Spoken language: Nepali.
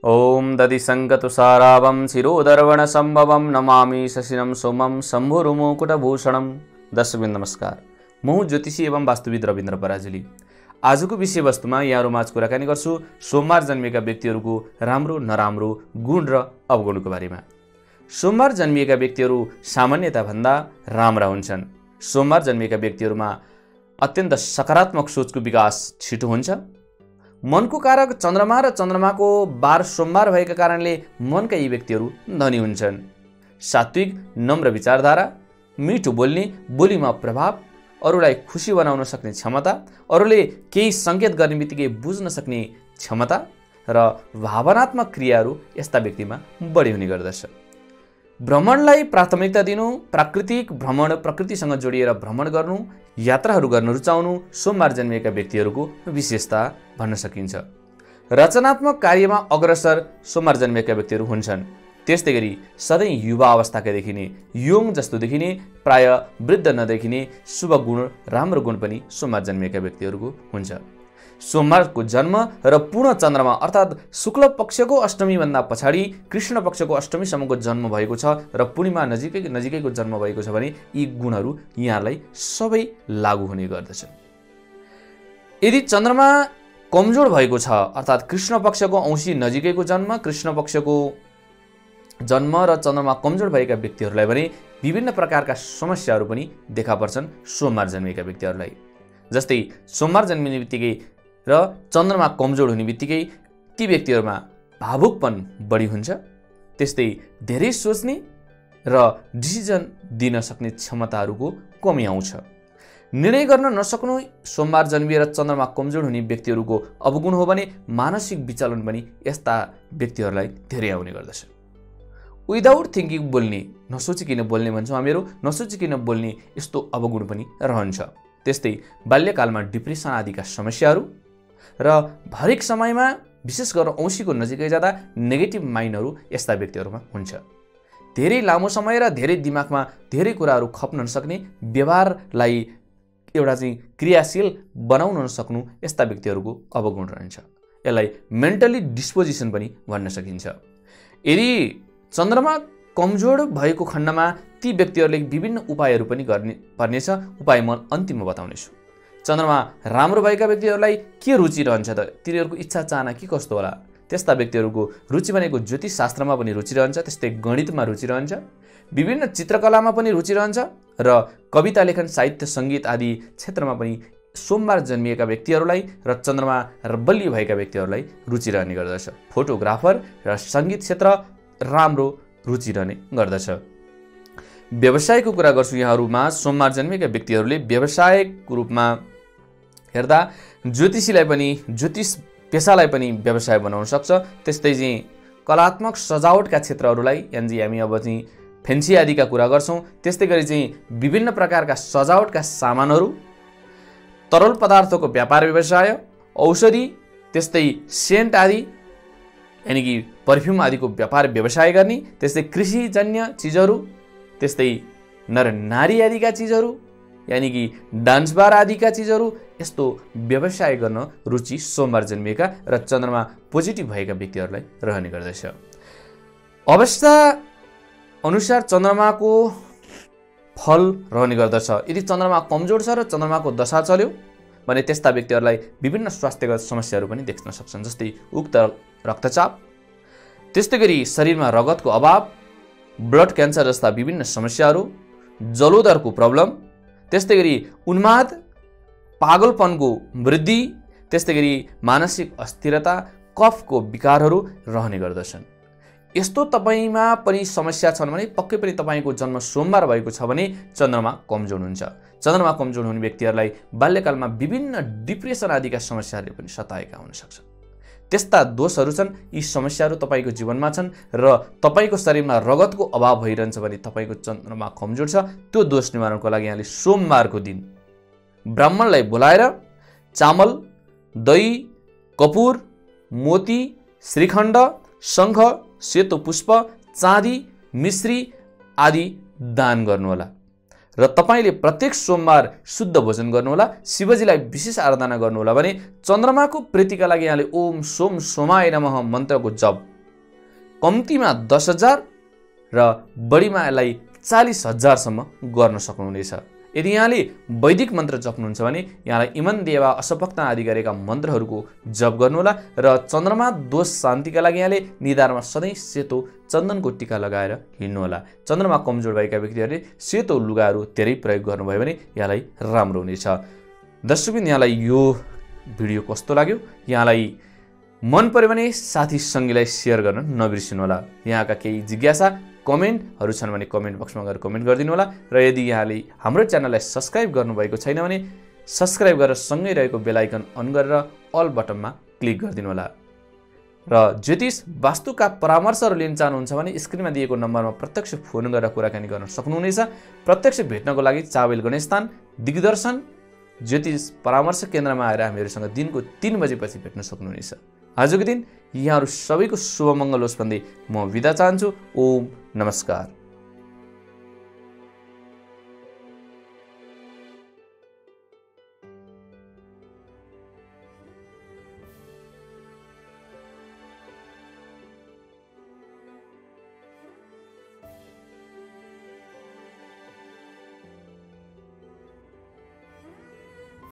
ओम दधिसङ्गतुषारावं शिरोदर्वणसम्भवं नमामि शशिनं सोमं शम्भुरुमुकुटभूषणं। दर्शकवृन्द नमस्कार, म हुँ ज्योतिषी एवं वास्तुविद रविन्द्र पराजुली। आजको विषयवस्तुमा यहाँहरूमाझ कुराकानी गर्छु सोमबार जन्मिएका व्यक्तिहरूको राम्रो नराम्रो गुण र अवगुणको बारेमा। सोमबार जन्मिएका व्यक्तिहरू सामान्यताभन्दा राम्रा हुन्छन्। सोमबार जन्मिएका व्यक्तिहरूमा अत्यन्त सकारात्मक सोचको विकास छिटो हुन्छ। मनको कारक चन्द्रमा र चन्द्रमाको बार सोमबार भएका कारणले मनका यी व्यक्तिहरू धनी हुन्छन्। सात्विक नम्र विचारधारा, मिठो बोल्ने, बोलीमा प्रभाव, अरूलाई खुसी बनाउन सक्ने क्षमता, अरूले केही सङ्केत गर्ने बित्तिकै बुझ्न सक्ने क्षमता र भावनात्मक क्रियाहरू यस्ता व्यक्तिमा बढी हुने गर्दछ। भ्रमणलाई प्राथमिकता दिनु, प्राकृतिक भ्रमण, प्रकृतिसँग जोडिएर भ्रमण गर्नु, यात्राहरू गर्न रुचाउनु सोमबार जन्मिएका व्यक्तिहरूको विशेषता भन्न सकिन्छ। रचनात्मक कार्यमा अग्रसर सोमबार जन्मिएका व्यक्तिहरू हुन्छन्। त्यस्तै गरी सधैँ युवा अवस्थाका देखिने, योङ जस्तो देखिने, प्राय वृद्ध नदेखिने शुभ गुण, राम्रो गुण पनि सोमबार जन्मिएका व्यक्तिहरूको हुन्छ। सोमबारको जन्म र पूर्ण चन्द्रमा अर्थात् शुक्ल पक्षको अष्टमीभन्दा पछाडि कृष्ण पक्षको अष्टमीसम्मको जन्म भएको छ र पूर्णिमा नजिकैको जन्म भएको छ भने यी गुणहरू यहाँलाई सबै लागू हुने गर्दछ। यदि चन्द्रमा कमजोर भएको छ अर्थात् कृष्ण पक्षको औँसी नजिकैको जन्म, कृष्ण पक्षको जन्म र चन्द्रमा कमजोर भएका व्यक्तिहरूलाई भने विभिन्न प्रकारका समस्याहरू पनि देखा पर्छन् सोमबार जन्मिएका व्यक्तिहरूलाई। जस्तै सोमबार जन्मिने बित्तिकै र चन्द्रमा कमजोर हुने बित्तिकै ती व्यक्तिहरूमा भावुकपन बढी हुन्छ। त्यस्तै धेरै सोच्ने र डिसिजन दिन सक्ने क्षमताहरूको कमी आउँछ। निर्णय गर्न नसक्नु सोमबार जन्मिएर चन्द्रमा कमजोर हुने व्यक्तिहरूको अवगुण हो भने मानसिक विचलन पनि यस्ता व्यक्तिहरूलाई धेरै आउने गर्दछ। विदाउट थिङ्किङ बोल्ने, नसोचिकन बोल्ने भन्छौँ हामीहरू, नसोचिकन बोल्ने यस्तो अवगुण पनि रहन्छ। त्यस्तै बाल्यकालमा डिप्रेसन आदिका समस्याहरू र हरेक समयमा विशेष गरेर औँसीको नजिकै जाँदा नेगेटिभ माइन्डहरू यस्ता व्यक्तिहरूमा हुन्छ। धेरै लामो समय र धेरै दिमागमा धेरै कुराहरू खप्न नसक्ने, व्यवहारलाई एउटा क्रियाशील बनाउन नसक्नु यस्ता व्यक्तिहरूको अवगुण रहन्छ। यसलाई मेन्टली डिस्पोजिसन पनि भन्न सकिन्छ। यदि चन्द्रमा कमजोर भएको खण्डमा ती व्यक्तिहरूले विभिन्न उपायहरू पनि गर्ने पर्नेछ। उपाय म अन्तिममा बताउनेछु। चन्द्रमा राम्रो भएका व्यक्तिहरूलाई के रुचि रहन्छ त? तिनीहरूको इच्छा चाहना के कस्तो होला? त्यस्ता व्यक्तिहरूको रुचि भनेको ज्योतिष शास्त्रमा पनि रुचि रहन्छ, त्यस्तै गणितमा रुचि रहन्छ, विभिन्न चित्रकलामा पनि रुचि रहन्छ र कविता लेखन, साहित्य, सङ्गीत आदि क्षेत्रमा पनि सोमबार जन्मिएका व्यक्तिहरूलाई र चन्द्रमा बलियो भएका व्यक्तिहरूलाई रुचि रहने गर्दछ। फोटोग्राफर र सङ्गीत क्षेत्र राम्रो रुचि रहने गर्दछ। व्यवसायको कुरा गर्छु यहाँहरूमा सोमबार जन्मिएका व्यक्तिहरूले व्यवसायको रूपमा हेर्दा ज्योतिषीलाई पनि, ज्योतिष पेसालाई पनि व्यवसाय बनाउन सक्छ। त्यस्तै कलात्मक सजावटका क्षेत्रहरूलाई यानि हामी अब फेन्सी आदिका कुरा गर्छौँ। त्यस्तै गरी विभिन्न प्रकारका सजावटका सामानहरू, तरल पदार्थको व्यापार व्यवसाय, औषधि, त्यस्तै सेन्ट आदि यानि कि पर्फ्युम आदिको व्यापार व्यवसाय गर्ने, त्यस्तै कृषिजन्य चिजहरू, त्यस्तै नर नारी आदिका चिजहरू यानि कि डान्स बार आदिका चिजहरू, यस्तो व्यवसाय गर्न रुचि सोमबार जन्मिएका र चन्द्रमा पोजिटिभ भएका व्यक्तिहरूलाई रहने गर्दछ। अवस्था अनुसार चन्द्रमाको फल रहने गर्दछ। यदि चन्द्रमा कमजोर छ र चन्द्रमाको दशा चल्यो भने त्यस्ता व्यक्तिहरूलाई विभिन्न स्वास्थ्यगत समस्याहरू पनि देख्न सक्छन्। जस्तै उक्त रक्तचाप, त्यस्तै गरी शरीरमा रगतको अभाव, ब्लड क्यान्सर जस्ता विभिन्न समस्याहरू, जलोदरको प्रब्लम, त्यस्तै गरी उन्माद, पागलपनको वृद्धि, त्यस्तै गरी मानसिक अस्थिरता, कफको विकारहरू रहने गर्दछन्। यस्तो तपाईँमा पनि समस्या छन् भने पक्कै पनि तपाईँको जन्म सोमबार भएको छ भने चन्द्रमा कमजोर हुन्छ। चन्द्रमा कमजोर हुने व्यक्तिहरूलाई बाल्यकालमा विभिन्न डिप्रेसन आदिका समस्याहरूले पनि सताएका हुन सक्छन्। त्यस्ता दोषहरू छन्, यी समस्याहरू तपाईँको जीवनमा छन् र तपाईँको शरीरमा रगतको अभाव भइरहन्छ भने तपाईँको चन्द्रमा कमजोर छ। त्यो दोष निवारणको लागि यहाँले सोमबारको दिन ब्राह्मणलाई बोलाएर चामल, दही, कपुर, मोती, श्रीखण्ड, शङ्ख, सेतो पुष्प, चाँदी, मिश्री आदि दान गर्नुहोला र तपाईले प्रत्येक सोमबार शुद्ध भोजन गर्नुहोला, शिवजीलाई विशेष आराधना गर्नुहोला भने चन्द्रमाको प्रीतिका लागि यहाँले ओम सोम सोमाय नमः मन्त्रको जप कम्तीमा 10,000 र बढीमा यसलाई 40,000सम्म गर्न सक्नुहुनेछ। यदि यहाँले वैदिक मन्त्र जप्नुहुन्छ भने यहाँलाई इमन देवा असपक्ता आदि गरेका मन्त्रहरूको जप गर्नुहोला र चन्द्रमा दोष शान्तिका लागि यहाँले निधारमा सधैँ सेतो चन्दनको टीका लगाएर हिँड्नुहोला। चन्द्रमा कमजोर भएका व्यक्तिहरूले सेतो लुगाहरू धेरै प्रयोग गर्नुभयो भने यहाँलाई राम्रो हुनेछ। दर्शकबिन, यहाँलाई यो भिडियो कस्तो लाग्यो? यहाँलाई मन पर्यो भने साथी सङ्गीलाई सेयर गर्न नबिर्सिनुहोला। यहाँका केही जिज्ञासा कमेन्टहरू छन् भने कमेन्ट बक्समा गएर कमेन्ट गरिदिनु होला र यदि यहाँले हाम्रो च्यानललाई सब्स्क्राइब गर्नुभएको छैन भने सब्स्क्राइब गरेर सँगै रहेको बेल आइकन अन गरेर अल बटनमा क्लिक गरिदिनु होला। र ज्योतिष वास्तुका परामर्शहरू लिन चाहनुहुन्छ भने स्क्रिनमा दिएको नम्बरमा प्रत्यक्ष फोन गरेर कुराकानी गर्न सक्नुहुनेछ। प्रत्यक्ष भेट्नको लागि चाबेल गणेशस्थान दिग्दर्शन ज्योतिष परामर्श केन्द्रमा आएर हामीहरूसँग दिनको 3 बजेपछि भेट्न सक्नुहुनेछ। आजको दिन यहाँहरू सबैको शुभ मङ्गल होस् भन्दै म बिदा चाहन्छु। ओम नमस्कार।